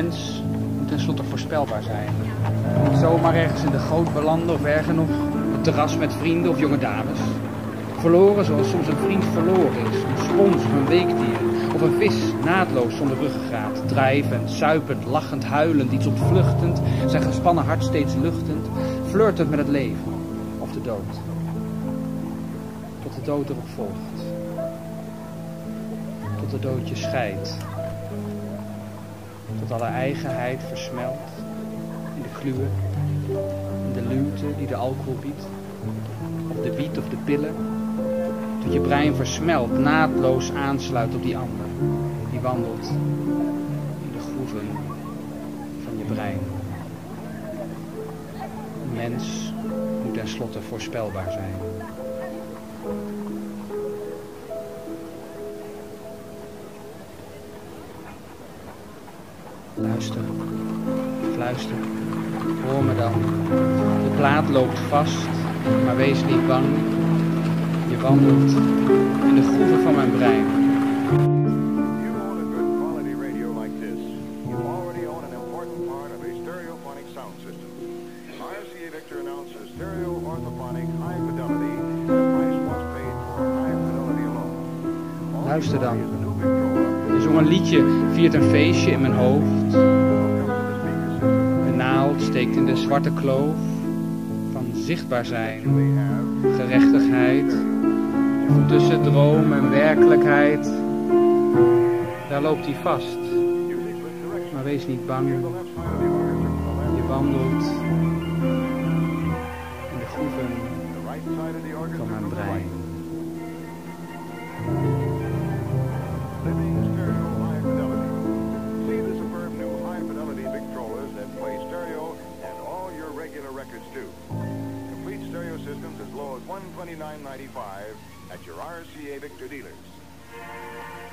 mens moet tenslotte voorspelbaar zijn. Niet zomaar ergens in de goot belanden of erger nog, een terras met vrienden of jonge dames. Verloren zoals soms een vriend verloren is, een spons of een weekdier. Of een vis, naadloos zonder ruggengraat, drijvend, suipend, lachend, huilend, iets ontvluchtend, zijn gespannen hart steeds luchtend, flirtend met het leven of de dood. Tot de dood erop volgt. Tot de dood je scheidt. Tot alle eigenheid versmelt in de kluwen, in de luwte die de alcohol biedt, of de wiet of de pillen. Tot je brein versmelt, naadloos aansluit op die ander, die wandelt in de groeven van je brein. Een mens moet tenslotte voorspelbaar zijn. Luister, fluister, hoor me dan. De plaat loopt vast, maar wees niet bang. Je wandelt in de groeven van mijn brein. You own a good quality radio like this. You already own an important part of a stereophonic sound system. RCA Victor announces stereo orthophonic high fidelity at a price once paid for high fidelity alone. Luister dan. Je zong een liedje, viert een feestje in mijn hoofd. Een naald steekt in de zwarte kloof van zichtbaar zijn, gerechtigheid. Tussen droom en werkelijkheid, daar loopt hij vast. Maar wees niet bang, je wandelt in de groeven van mijn brein. Living stereo high fidelity. See the superb new high fidelity Victrolas that play stereo and all your regular records too. Complete stereo systems as low as $129.95 at your RCA Victor dealers.